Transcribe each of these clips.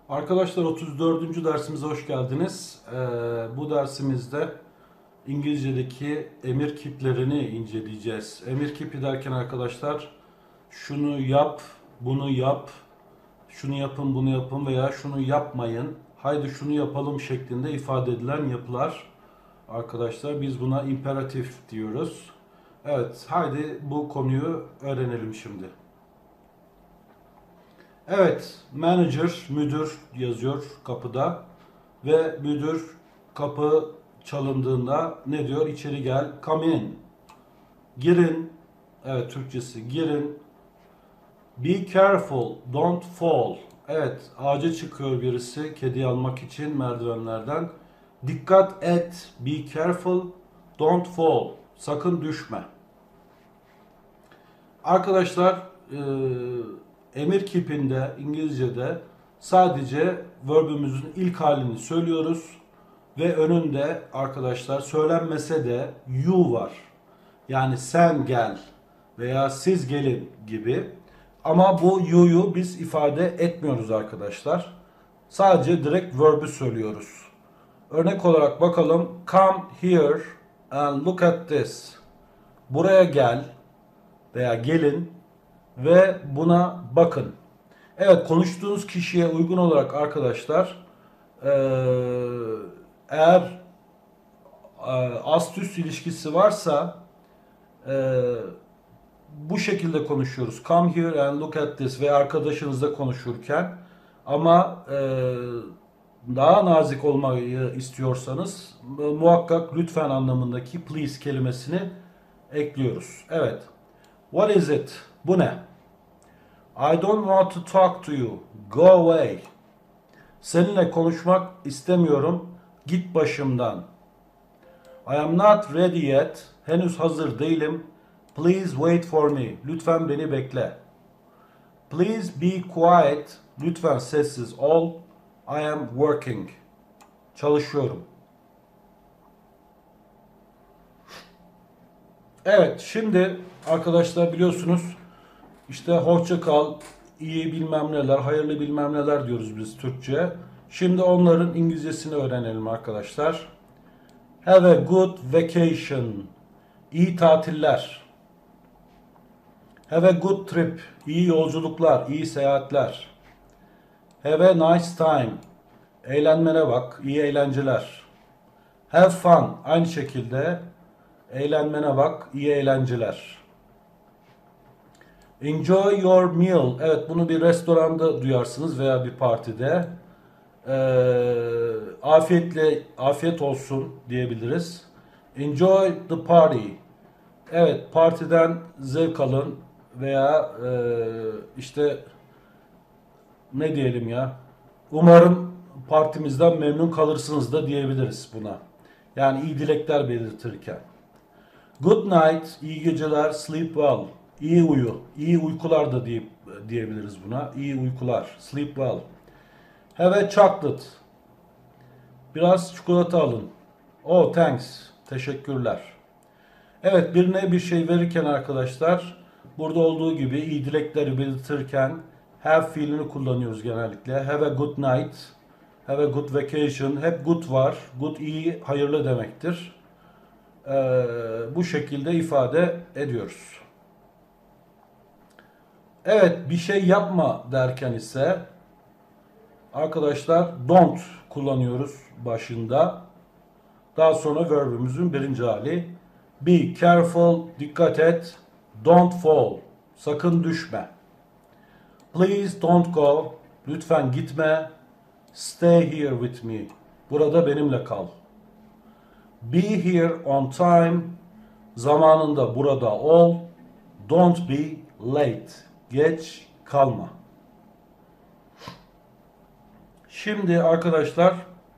Arkadaşlar 34. dersimize hoş geldiniz. Bu dersimizde İngilizce'deki emir kiplerini inceleyeceğiz. Emir kipi derken arkadaşlar şunu yap, bunu yap, şunu yapın, bunu yapın veya şunu yapmayın, haydi şunu yapalım şeklinde ifade edilen yapılar. Arkadaşlar biz buna imperatif diyoruz. Evet, haydi bu konuyu öğrenelim şimdi. Evet, manager, müdür yazıyor kapıda ve müdür kapı çalındığında ne diyor? İçeri gel, come in. Girin. Evet, Türkçesi girin. Be careful, don't fall. Evet, ağaca çıkıyor birisi kedi almak için merdivenlerden. Dikkat et, be careful, don't fall. Sakın düşme. Arkadaşlar, emir kipinde İngilizce'de sadece verb'ümüzün ilk halini söylüyoruz ve önünde arkadaşlar söylenmese de you var. Yani sen gel veya siz gelin gibi. Ama bu you'yu biz ifade etmiyoruz arkadaşlar. Sadece direkt verb'ü söylüyoruz. Örnek olarak bakalım. Come here and look at this. Buraya gel veya gelin ve buna bakın. Evet, konuştuğunuz kişiye uygun olarak arkadaşlar eğer ast üst ilişkisi varsa bu şekilde konuşuyoruz. Come here and look at this ve arkadaşınızla konuşurken ama daha nazik olmayı istiyorsanız muhakkak lütfen anlamındaki please kelimesini ekliyoruz. Evet. What is it? Bu ne? I don't want to talk to you. Go away. Seninle konuşmak istemiyorum. Git başımdan. I am not ready yet. Henüz hazır değilim. Please wait for me. Lütfen beni bekle. Please be quiet. Lütfen sessiz ol. I am working. Çalışıyorum. Evet, şimdi arkadaşlar biliyorsunuz İşte hoşça kal, iyi bilmem neler, hayırlı bilmem neler diyoruz biz Türkçe. Şimdi onların İngilizcesini öğrenelim arkadaşlar. Have a good vacation. İyi tatiller. Have a good trip. İyi yolculuklar, iyi seyahatler. Have a nice time. Eğlenmene bak, iyi eğlenceler. Have fun. Aynı şekilde eğlenmene bak, iyi eğlenceler. Enjoy your meal. Evet, bunu bir restoranda duyarsınız veya bir partide. Afiyet olsun diyebiliriz. Enjoy the party. Evet, partiden zevk alın veya işte ne diyelim ya. Umarım partimizden memnun kalırsınız da diyebiliriz buna. Yani iyi dilekler belirtirken. Good night, iyi geceler, sleep well. İyi uyu, iyi uykular da diyebiliriz buna. İyi uykular, sleep well. Have a chocolate. Biraz çikolata alın. Oh, thanks. Teşekkürler. Evet, birine bir şey verirken arkadaşlar, burada olduğu gibi iyi dilekleri belirtirken have fiilini kullanıyoruz genellikle. Have a good night. Have a good vacation. Hep good var. Good iyi, hayırlı demektir. Bu şekilde ifade ediyoruz. Evet, bir şey yapma derken ise arkadaşlar don't kullanıyoruz başında. Daha sonra verb'ümüzün birinci hali. Be careful, dikkat et. Don't fall, sakın düşme. Please don't go, lütfen gitme. Stay here with me, burada benimle kal. Be here on time, zamanında burada ol. Don't be late, geç kalma. Şimdi arkadaşlar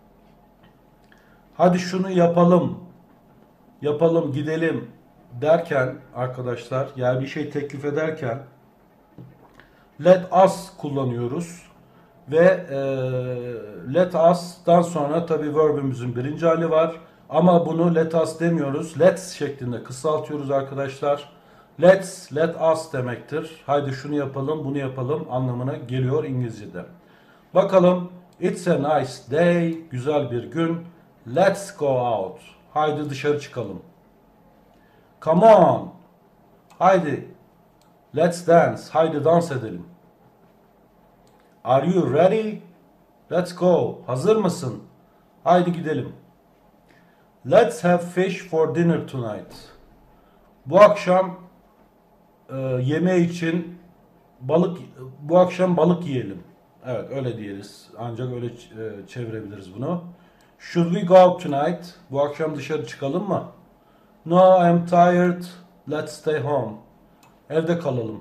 hadi şunu yapalım, yapalım gidelim derken arkadaşlar yani bir şey teklif ederken let us kullanıyoruz ve let us'tan sonra tabi verb'ümüzün birinci hali var ama bunu let us demiyoruz, let's şeklinde kısaltıyoruz arkadaşlar. Let's, let us demektir. Haydi şunu yapalım, bunu yapalım anlamına geliyor İngilizce'de. Bakalım It's a nice day. Güzel bir gün. Let's go out. Haydi dışarı çıkalım. Come on. Haydi. Let's dance. Haydi dans edelim. Are you ready? Let's go. Hazır mısın? Haydi gidelim. Let's have fish for dinner tonight. Bu akşam yemeği için bu akşam balık yiyelim. Evet, öyle diyeriz. Ancak öyle çevirebiliriz bunu. Should we go out tonight? Bu akşam dışarı çıkalım mı? No, I'm tired. Let's stay home. Evde kalalım.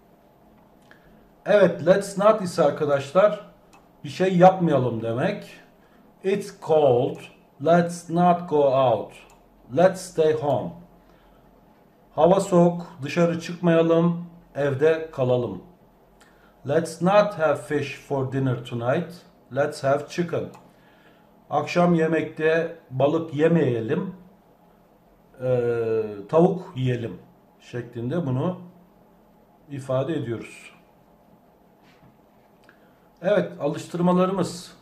Evet, let's not ise arkadaşlar bir şey yapmayalım demek. It's cold. Let's not go out. Let's stay home. Hava soğuk. Dışarı çıkmayalım. Evde kalalım. Let's not have fish for dinner tonight. Let's have chicken. Akşam yemekte balık yemeyelim. Tavuk yiyelim şeklinde bunu ifade ediyoruz. Evet, alıştırmalarımız.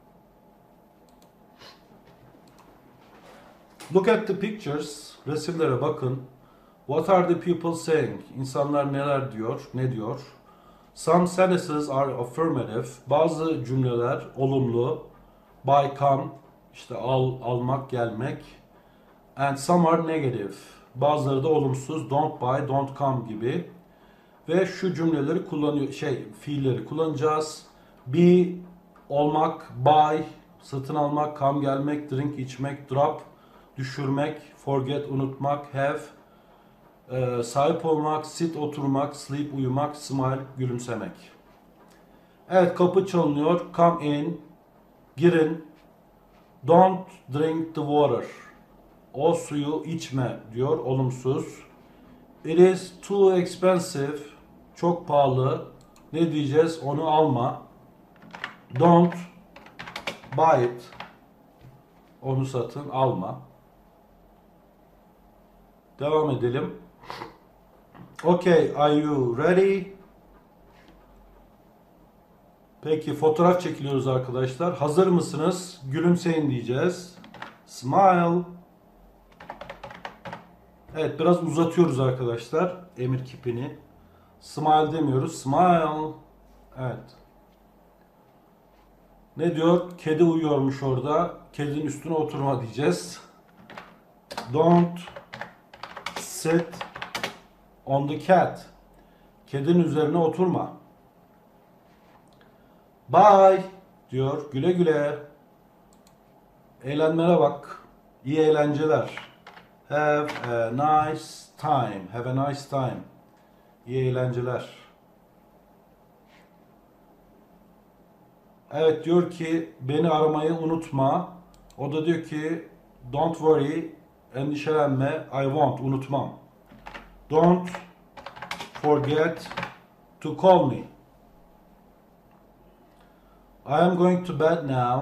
Look at the pictures. Resimlere bakın. What are the people saying? İnsanlar neler diyor? Ne diyor? Some sentences are affirmative. Bazı cümleler olumlu. Buy, come, işte almak, gelmek. And some are negative. Bazıları da olumsuz. Don't buy, don't come gibi. Ve şu cümleleri fiilleri kullanacağız. Be, olmak, buy, satın almak, come, gelmek, drink, içmek, drop, düşürmek, forget, unutmak, have, sahip olmak, sit, oturmak, sleep, uyumak, smile, gülümsemek. Evet, kapı çalınıyor. Come in, girin. Don't drink the water. O suyu içme diyor, olumsuz. It is too expensive. Çok pahalı. Ne diyeceğiz? Onu alma. Don't buy it. Onu satın alma. Devam edelim. Okay, are you ready? Peki, fotoğraf çekiliyoruz arkadaşlar. Hazır mısınız? Gülümseyin diyeceğiz. Smile. Evet, biraz uzatıyoruz arkadaşlar emir kipini. Smile demiyoruz. Smile. Evet. Ne diyor? Kedi uyuyormuş orada. Kedinin üstüne oturma diyeceğiz. Don't sit on the cat. Kedinin üzerine oturma. Bye diyor. Güle güle. Eğlenmene bak. İyi eğlenceler. Have a nice time. Have a nice time. İyi eğlenceler. Evet, diyor ki beni aramayı unutma. O da diyor ki don't worry, endişelenme, I won't, unutmam. Don't forget to call me. I am going to bed now.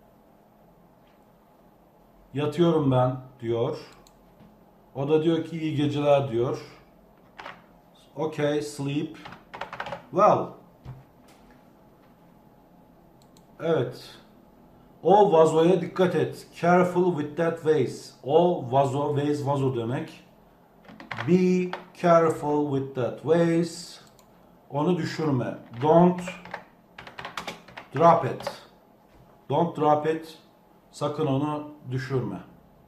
Yatıyorum ben diyor. O da diyor ki iyi geceler diyor. Okay, sleep well. Evet. O vazoya dikkat et. Careful with that vase. O vazo, vase vazo demek. Be careful with that vase. Onu düşürme. Don't drop it. Don't drop it. Sakın onu düşürme.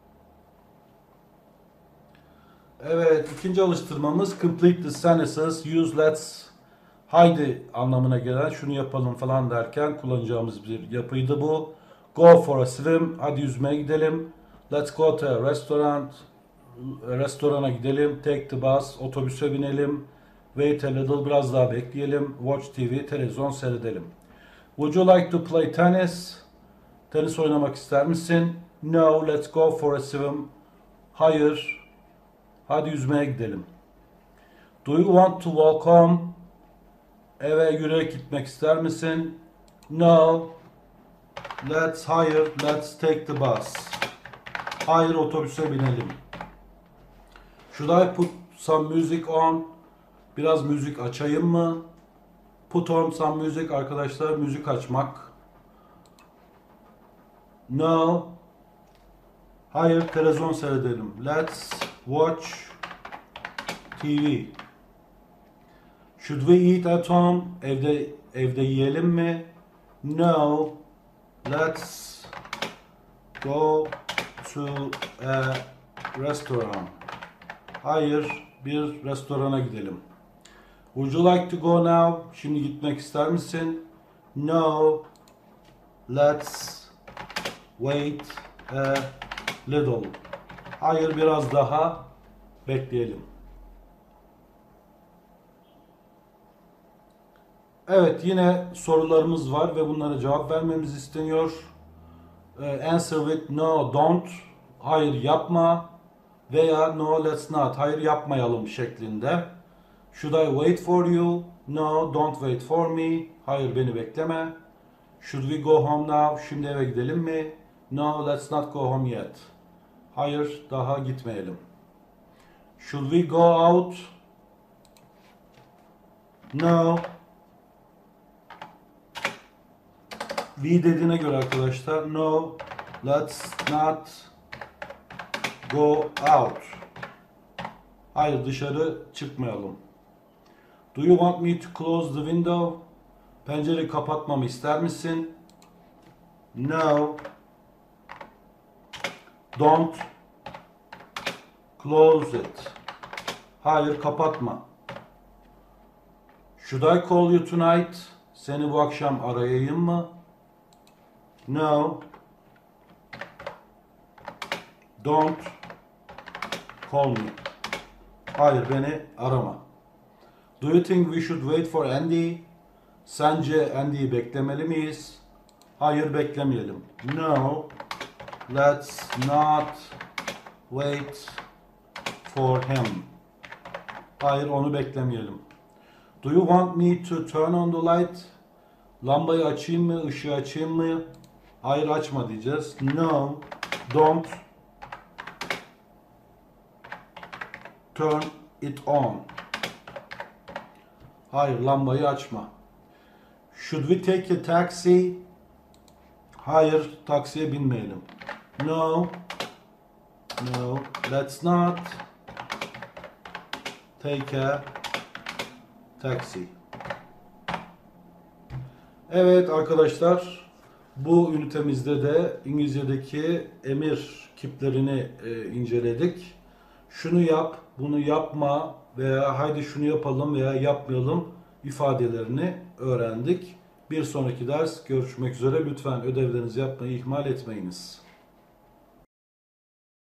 Evet, ikinci alıştırmamız complete the sentences, use let's, haydi anlamına gelen şunu yapalım falan derken kullanacağımız bir yapıydı bu. Go for a swim, hadi yüzmeye gidelim. Let's go to a restaurant, restorana gidelim. Take the bus, otobüse binelim. Wait a little, biraz daha bekleyelim. Watch TV, televizyon seyredelim. Would you like to play tennis? Tenis oynamak ister misin? No, let's go for a swim. Hayır. Hadi yüzmeye gidelim. Do you want to walk home? Eve yürüyerek gitmek ister misin? No. Hayır. Let's take the bus. Hayır, otobüse binelim. Should I put some music on? Biraz müzik açayım mı? Put on some music arkadaşlar, müzik açmak. No. Hayır, televizyon seyredelim. Let's watch TV. Should we eat at home? Evde yiyelim mi? No. Let's go to a restaurant. Hayır, bir restorana gidelim. Would you like to go now? Şimdi gitmek ister misin? No. Let's wait a little. Hayır, biraz daha bekleyelim. Evet, yine sorularımız var ve bunlara cevap vermemiz isteniyor. Answer with no, don't. Hayır, yapma. Veya no, let's not. Hayır, yapmayalım şeklinde. Should I wait for you? No, don't wait for me. Hayır, beni bekleme. Should we go home now? Şimdi eve gidelim mi? No, let's not go home yet. Hayır, daha gitmeyelim. Should we go out? No. We dediğine göre arkadaşlar, no, let's not go out. Hayır, dışarı çıkmayalım. Do you want me to close the window? Pencereyi kapatmamı ister misin? No. Don't close it. Hayır, kapatma. Should I call you tonight? Seni bu akşam arayayım mı? No. Don't call me. Hayır, beni arama. Do you think we should wait for Andy? Sence Andy'yi beklemeli miyiz? Hayır, beklemeyelim. No. Let's not wait for him. Hayır, onu beklemeyelim. Do you want me to turn on the light? Lambayı açayım mı, ışığı açayım mı? Hayır, açma diyeceğiz. No, don't turn it on. Hayır, lambayı açma. Should we take a taxi? Hayır, taksiye binmeyelim. No, no, let's not take a taxi. Evet arkadaşlar, bu ünitemizde de İngilizce'deki emir kiplerini inceledik. Şunu yap, bunu yapma veya haydi şunu yapalım veya yapmayalım ifadelerini öğrendik. Bir sonraki ders görüşmek üzere. Lütfen ödevlerinizi yapmayı ihmal etmeyiniz.